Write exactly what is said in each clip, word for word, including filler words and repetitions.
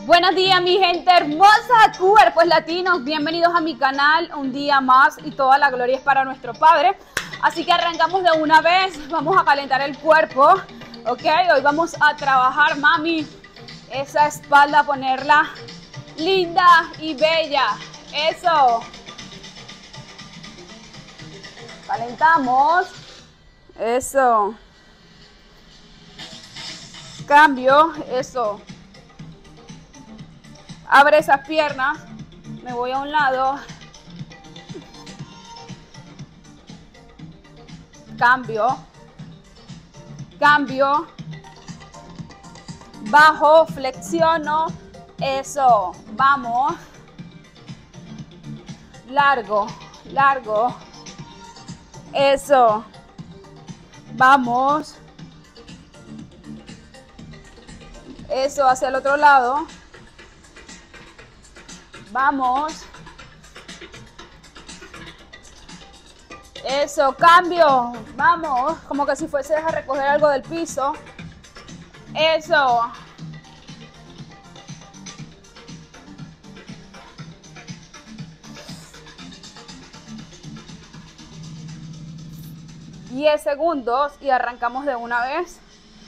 Buenos días, mi gente hermosa, cuerpos latinos, bienvenidos a mi canal un día más y toda la gloria es para nuestro Padre. Así que arrancamos de una vez, vamos a calentar el cuerpo, ok, hoy vamos a trabajar, mami, esa espalda, ponerla linda y bella, eso. Calentamos, eso. Cambio, eso. Abre esas piernas, me voy a un lado, cambio, cambio, bajo, flexiono, eso, vamos, largo, largo, eso, vamos, eso, hacia el otro lado. Vamos. Eso, cambio. Vamos. Como que si fueses a recoger algo del piso. Eso. diez segundos y arrancamos de una vez.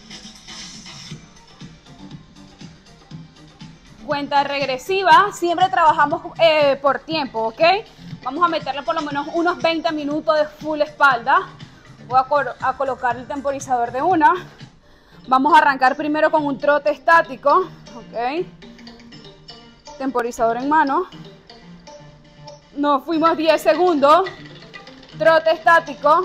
Cuenta regresiva, siempre trabajamos eh, por tiempo, ¿ok? Vamos a meterle por lo menos unos veinte minutos de full espalda. Voy a, col a colocar el temporizador de una. Vamos a arrancar primero con un trote estático, ¿ok? Temporizador en mano. Nos fuimos diez segundos. Trote estático.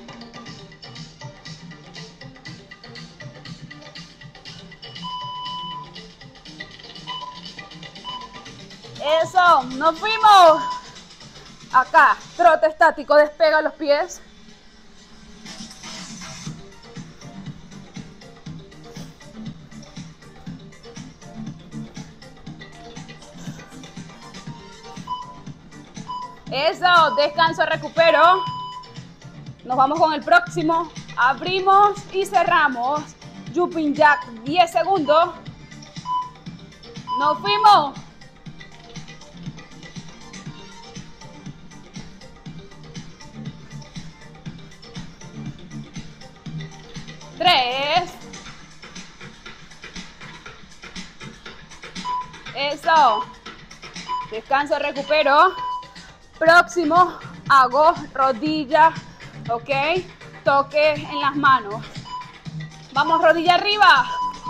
Eso, nos fuimos. Acá, trote estático, despega los pies. Eso, descanso, recupero. Nos vamos con el próximo. Abrimos y cerramos. Jumping jack, diez segundos. Nos fuimos. Tres. Eso. Descanso, recupero. Próximo, hago rodilla, ok. Toque en las manos. Vamos, rodilla arriba.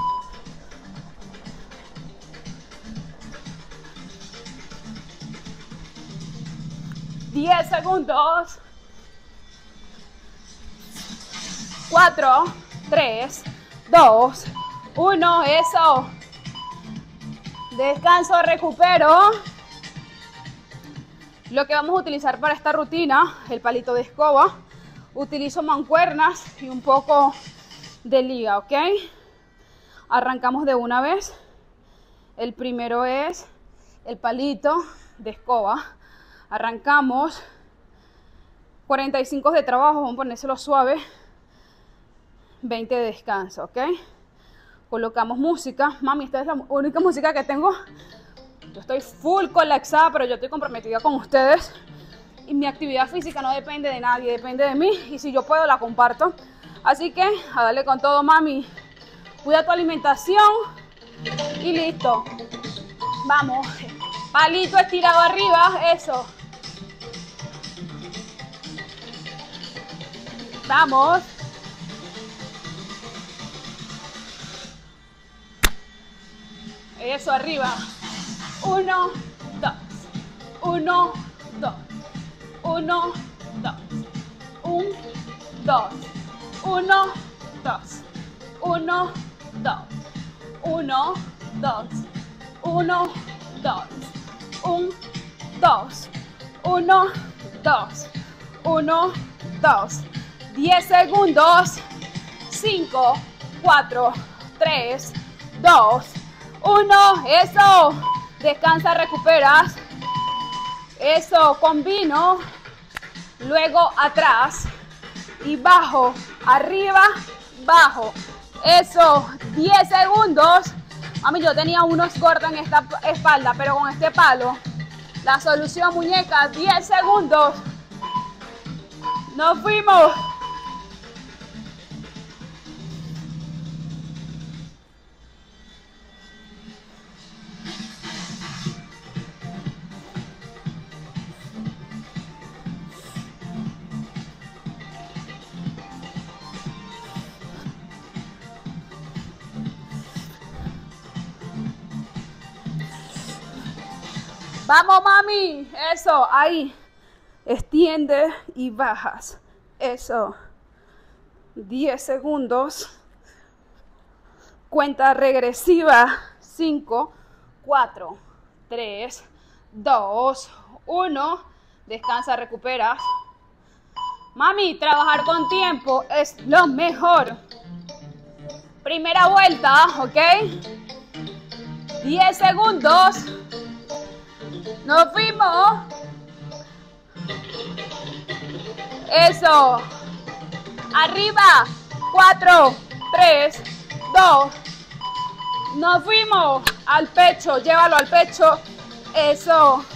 Diez segundos. Cuatro. tres, dos, uno, eso. Descanso, recupero. Lo que vamos a utilizar para esta rutina, el palito de escoba. Utilizo mancuernas y un poco de liga, ¿ok? Arrancamos de una vez. El primero es el palito de escoba. Arrancamos. cuarenta y cinco de trabajo, vamos a ponérselo suave. veinte de descanso, ¿ok? Colocamos música. Mami, esta es la única música que tengo. Yo estoy full colapsada, pero yo estoy comprometida con ustedes. Y mi actividad física no depende de nadie, depende de mí. Y si yo puedo, la comparto. Así que, a darle con todo, mami. Cuida tu alimentación. Y listo. Vamos. Palito estirado arriba, eso. Vamos. Eso, arriba. Uno, dos. Uno, dos. Uno, dos. Un, dos. Uno, dos. Uno, dos. Uno, dos. Uno, dos. Un, dos. Uno, dos. Uno, dos. Diez segundos. Cinco, cuatro, tres, dos, uno, eso, descansa, recuperas, eso, combino, luego atrás y bajo, arriba, bajo, eso, diez segundos, Mami, yo tenía unos cortos en esta espalda, pero con este palo. La solución, muñecas, diez segundos. Nos fuimos. Vamos, mami. Eso, ahí. Extiende y bajas. Eso. diez segundos. Cuenta regresiva. cinco, cuatro, tres, dos, uno. Descansa, recuperas. Mami, trabajar con tiempo es lo mejor. Primera vuelta, ¿ok? diez segundos. Nos fuimos. Eso. Arriba. cuatro, tres, dos. Nos fuimos. Al pecho. Llévalo al pecho. Eso.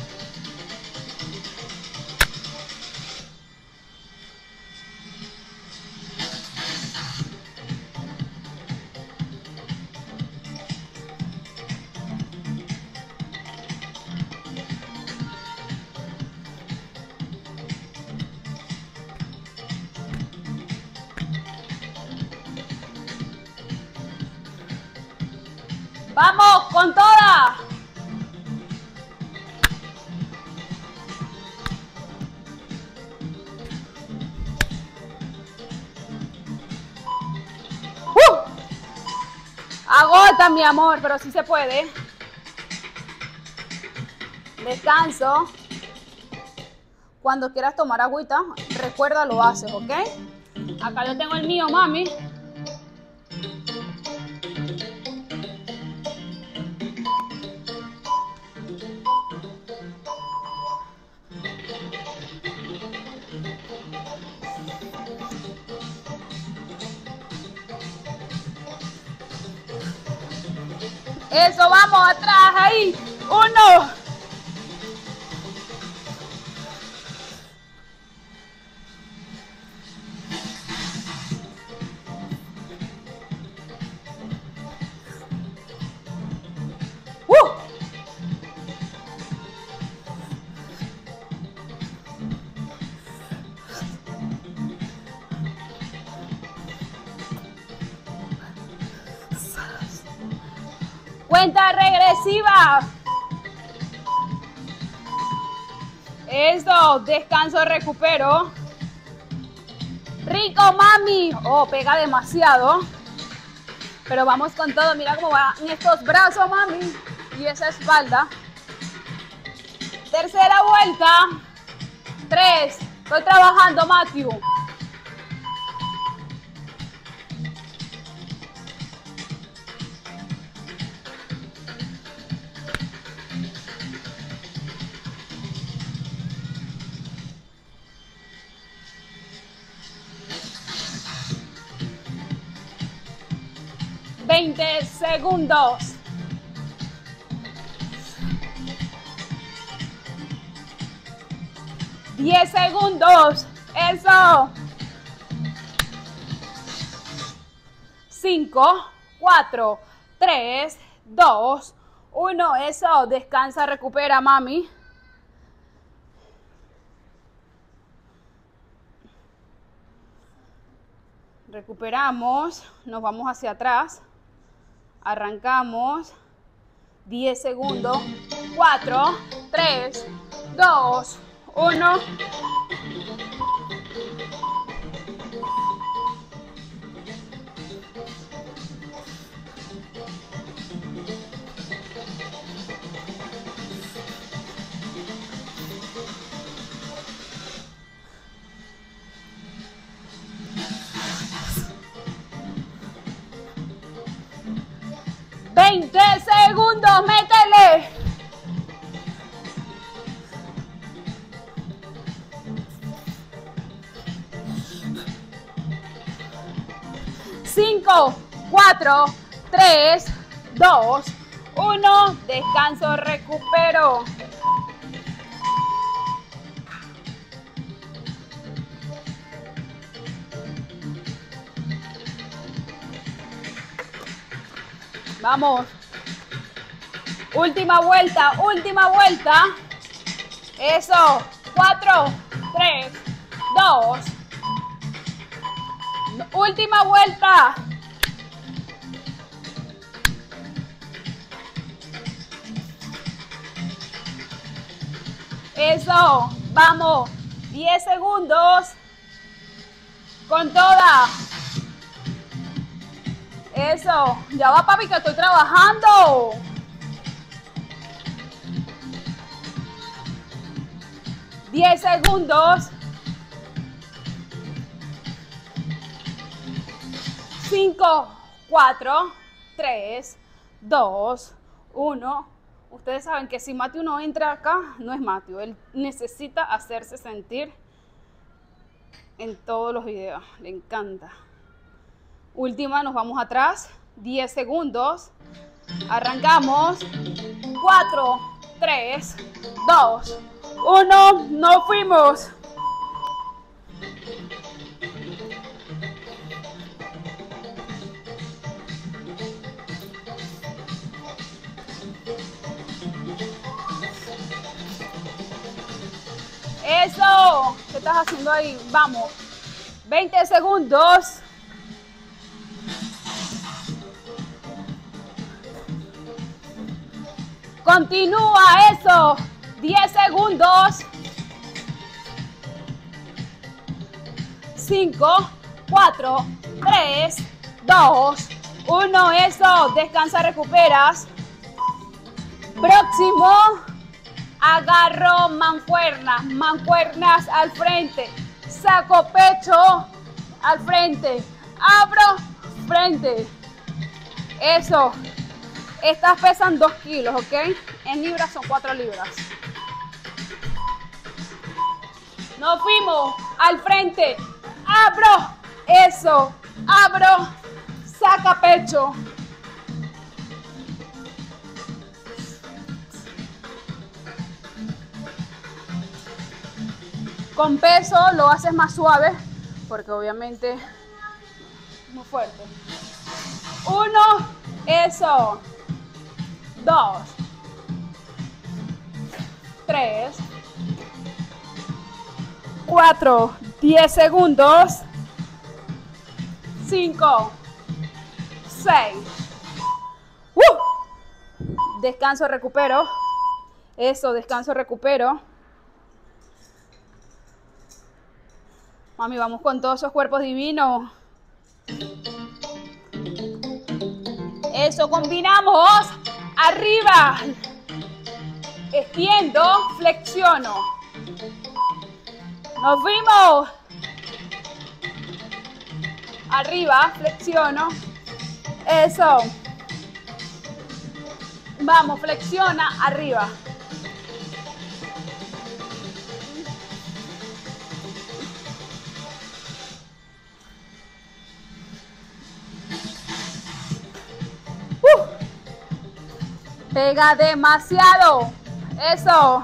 ¡Vamos, con toda! ¡Uh! Agota, mi amor, pero sí se puede. Descanso. Cuando quieras tomar agüita, recuerda, lo haces, ¿ok? Acá yo tengo el mío, mami. Eso, vamos, atrás, ahí. Uno. Uh. Cuenta regresiva. Eso, descanso, recupero. Rico, mami. Oh, pega demasiado. Pero vamos con todo. Mira cómo van estos brazos, mami. Y esa espalda. Tercera vuelta. Tres. Estoy trabajando, Matthew. veinte segundos. diez segundos. Eso. cinco, cuatro, tres, dos, uno. Eso. Descansa, recupera, mami. Recuperamos. Nos vamos hacia atrás. Arrancamos. diez segundos. cuatro, tres, dos, uno. veinte segundos, métele. cinco, cuatro, tres, dos, uno, descanso, recupero. Vamos. Última vuelta, última vuelta. Eso. Cuatro, tres, dos. Última vuelta. Eso. Vamos. diez segundos. Con toda. Eso. Ya va, papi, que estoy trabajando. diez segundos. cinco, cuatro, tres, dos, uno. Ustedes saben que si Matthew no entra acá, no es Matthew. Él necesita hacerse sentir en todos los videos. Le encanta. Última, nos vamos atrás. diez segundos. Arrancamos. cuatro, tres, dos, uno. Nos fuimos. Eso. ¿Qué estás haciendo ahí? Vamos. veinte segundos. Continúa, eso. diez segundos. cinco, cuatro, tres, dos, uno. Eso. Descansa, recuperas. Próximo. Agarro mancuernas. Mancuernas al frente. Saco pecho al frente. Abro frente. Eso. Estas pesan dos kilos, ¿ok? En libras son cuatro libras. Nos fuimos al frente. Abro. Eso. Abro. Saca pecho. Con peso lo haces más suave, porque obviamente es muy fuerte. Uno. Eso. Dos, tres, cuatro, diez segundos, cinco, seis, uh. Descanso, recupero, eso, descanso, recupero. Mami, vamos con todos esos cuerpos divinos. Eso, combinamos. Arriba, extiendo, flexiono. Nos fuimos. Arriba, flexiono. Eso. Vamos, flexiona, arriba. Pega demasiado. Eso.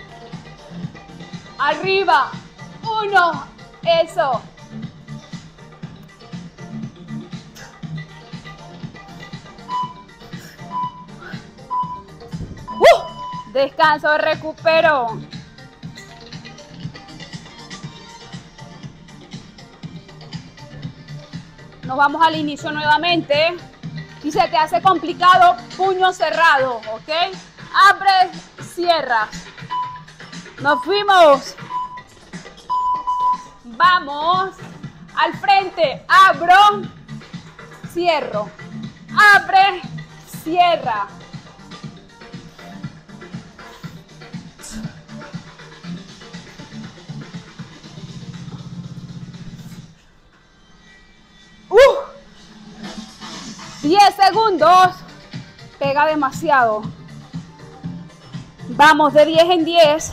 Arriba. Uno. Eso. Uh. Descanso, recupero. Nos vamos al inicio nuevamente. Y se te hace complicado, puño cerrado, ¿ok? Abre, cierra. Nos fuimos. Vamos al frente. Abro, cierro. Abre, cierra. Uh. diez segundos. Pega demasiado. Vamos de diez en diez.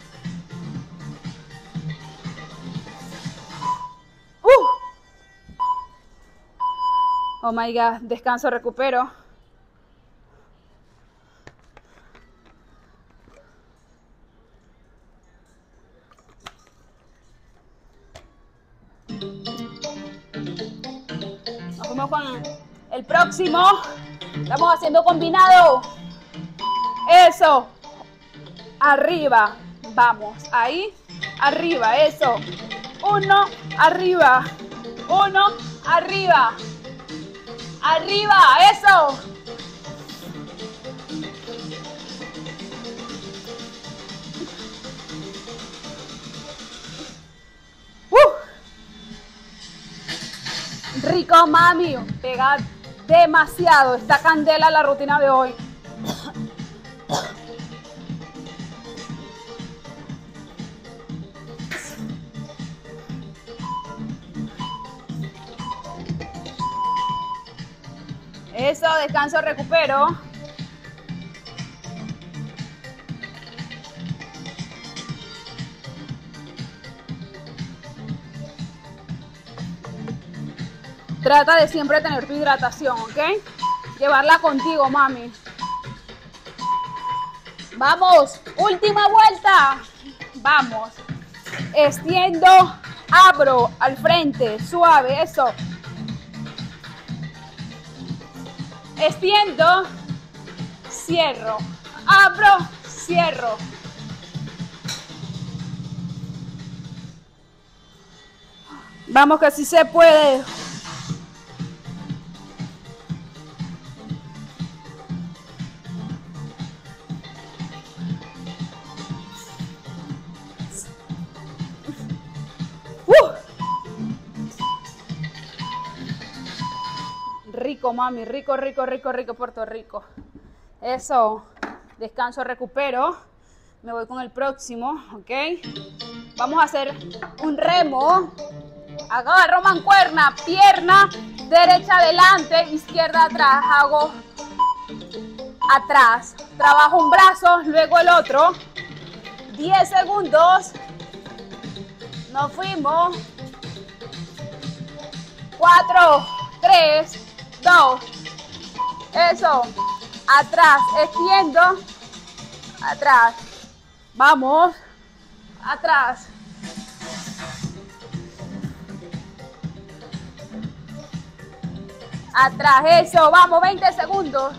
Uh. Oh my God, descanso, recupero. Nos vemos con el próximo. Estamos haciendo combinado. Eso. Arriba. Vamos. Ahí. Arriba. Eso. Uno. Arriba. Uno. Arriba. Arriba. Eso. Rico, mami, pega demasiado, está candela la rutina de hoy. Eso, descanso, recupero. Trata de siempre tener tu hidratación, ¿ok? Llevarla contigo, mami. Vamos, última vuelta. Vamos. Extiendo, abro al frente, suave, eso. Extiendo, cierro, abro, cierro. Vamos que sí se puede. Rico, mami, rico, rico, rico, rico, Puerto Rico. Eso, descanso, recupero. Me voy con el próximo, ¿ok? Vamos a hacer un remo. Agarro mancuerna, pierna derecha adelante, izquierda atrás. Hago atrás. Trabajo un brazo, luego el otro. diez segundos. Nos fuimos. cuatro, tres, dos, eso, atrás, extiendo, atrás, vamos, atrás, atrás, eso, vamos, veinte segundos,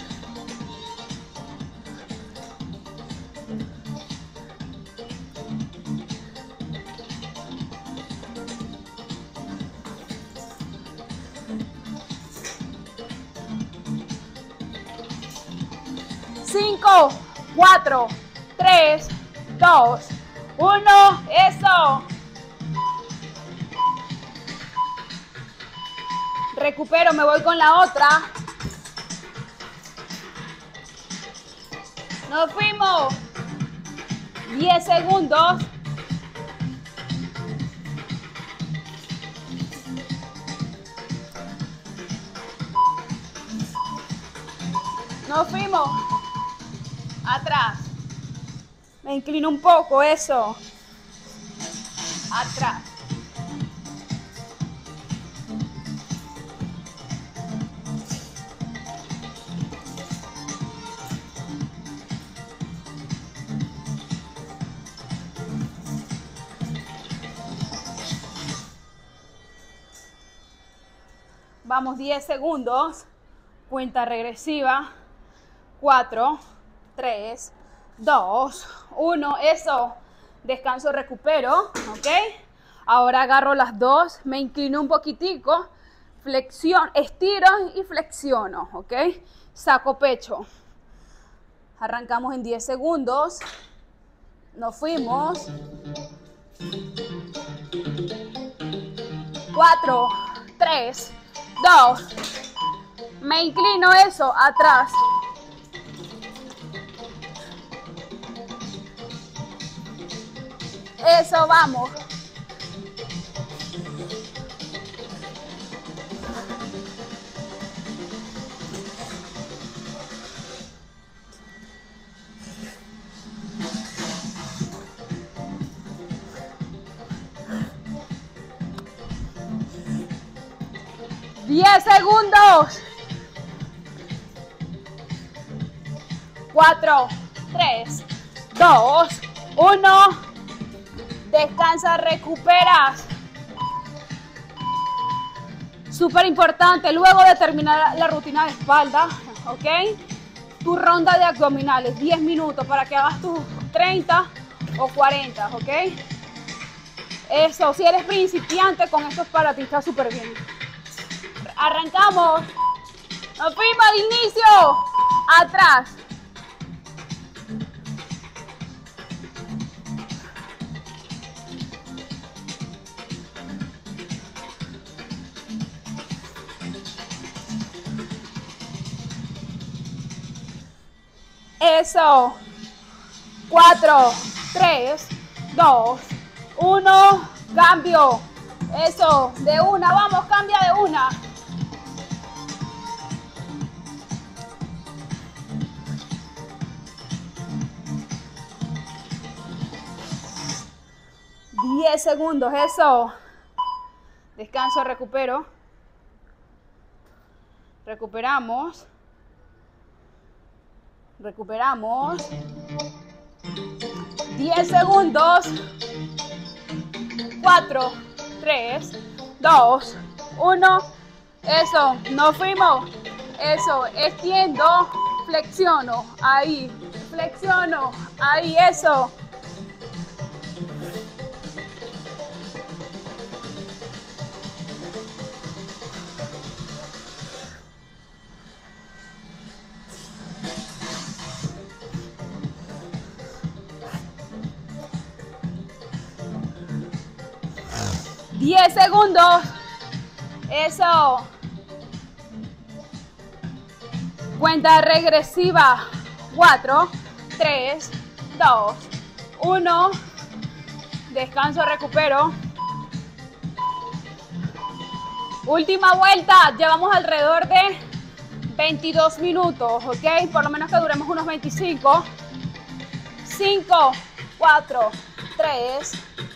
cinco, cuatro, tres, dos, uno, eso. Recupero, me voy con la otra. Nos fuimos. diez segundos. Nos fuimos. Atrás. Me inclino un poco, eso. Atrás. Vamos, diez segundos. Cuenta regresiva. cuatro, tres, dos, uno, eso, descanso, recupero, ¿ok? Ahora agarro las dos, me inclino un poquitico, flexión, estiro y flexiono, ¿ok? Saco pecho. Arrancamos en diez segundos, nos fuimos. cuatro, tres, dos, me inclino, eso, atrás. Eso, vamos. diez segundos. cuatro, tres, dos, uno. Descansa, recuperas. Súper importante, luego de terminar la rutina de espalda, ¿ok? Tu ronda de abdominales, diez minutos para que hagas tus treinta o cuarenta, ¿ok? Eso, si eres principiante, con esto para ti está súper bien. Arrancamos. Nos fuimos al inicio. Atrás. Eso. cuatro, tres, dos, uno. Cambio. Eso. De una. Vamos, cambia de una. diez segundos. Eso. Descanso, recupero. Recuperamos. Recuperamos. diez segundos. cuatro, tres, dos, uno. Eso, nos fuimos. Eso, extiendo, flexiono. Ahí, flexiono. Ahí, eso. diez segundos. Eso. Cuenta regresiva. cuatro, tres, dos, uno. Descanso, recupero. Última vuelta. Llevamos alrededor de veintidós minutos, ¿ok? Por lo menos que duremos unos veinticinco. cinco, cuatro, tres,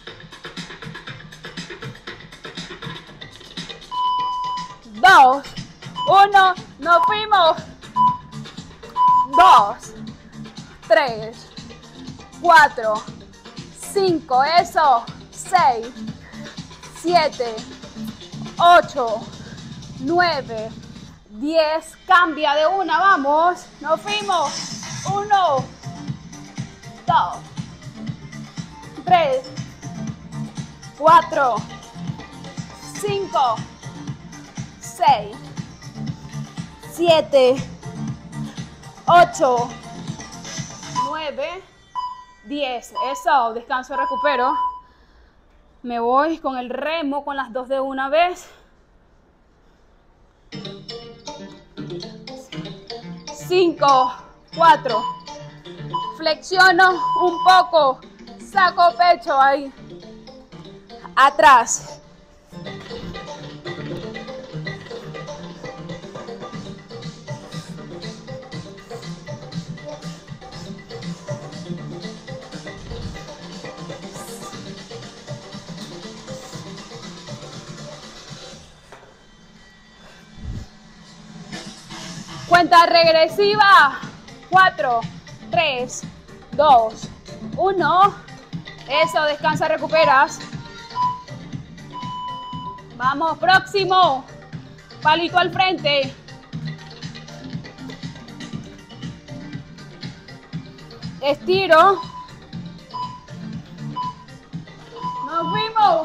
dos, uno, nos fuimos. dos, tres, cuatro, cinco, eso, seis, siete, ocho, nueve, diez, cambia de una, vamos, nos fuimos. uno, dos, tres, cuatro, cinco, seis, siete, ocho, nueve, diez. Eso, descanso, recupero. Me voy con el remo, con las dos de una vez. cinco, cuatro. Flexiono un poco. Saco pecho ahí. Atrás. Cuenta regresiva. cuatro, tres, dos, uno. Eso, descansa, recuperas. Vamos, próximo. Palito al frente. Estiro. Nos fuimos.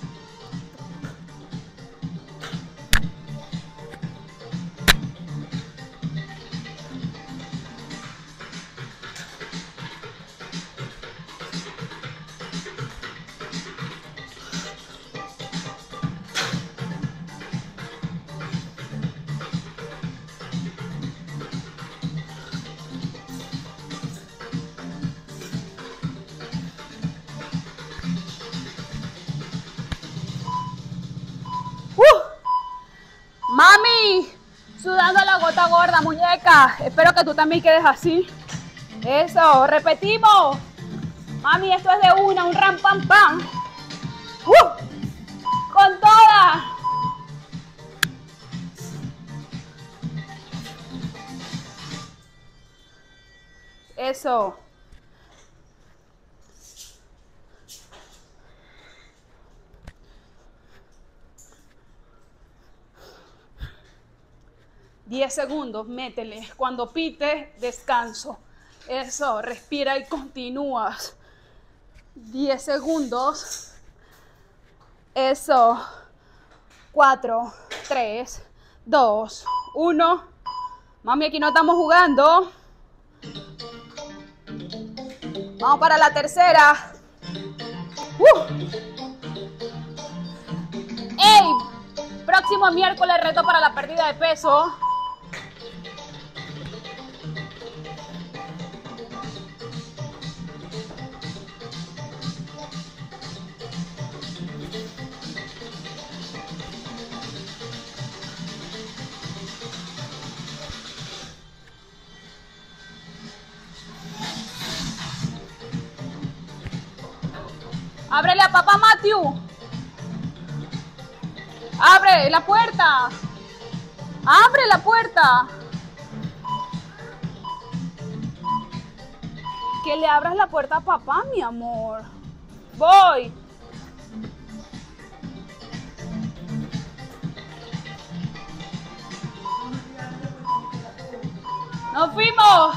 Mami, sudando la gota gorda, muñeca. Espero que tú también quedes así. Eso, repetimos. Mami, esto es de una, un ram pam pam. Uh, con toda. Eso. diez segundos, métele. Cuando pite, descanso. Eso, respira y continúas. diez segundos. Eso. cuatro, tres, dos, uno. Mami, aquí no estamos jugando. Vamos para la tercera. Uh. ¡Ey! Próximo miércoles reto para la pérdida de peso. Ábrele a papá Matthew. Abre la puerta. Abre la puerta. Que le abras la puerta a papá, mi amor. Voy. Nos fuimos.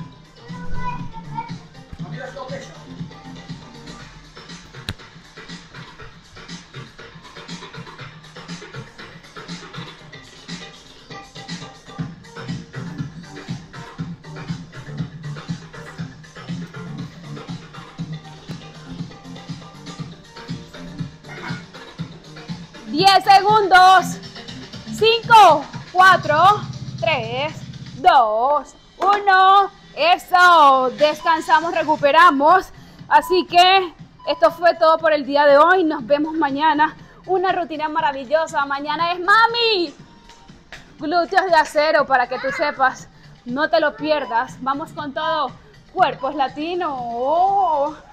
diez segundos. cinco, cuatro, tres, dos, uno. Eso. Descansamos, recuperamos. Así que esto fue todo por el día de hoy. Nos vemos mañana. Una rutina maravillosa. Mañana es mami. Glúteos de acero, para que tú sepas. No te lo pierdas. Vamos con todo. Cuerpos latinos. Oh.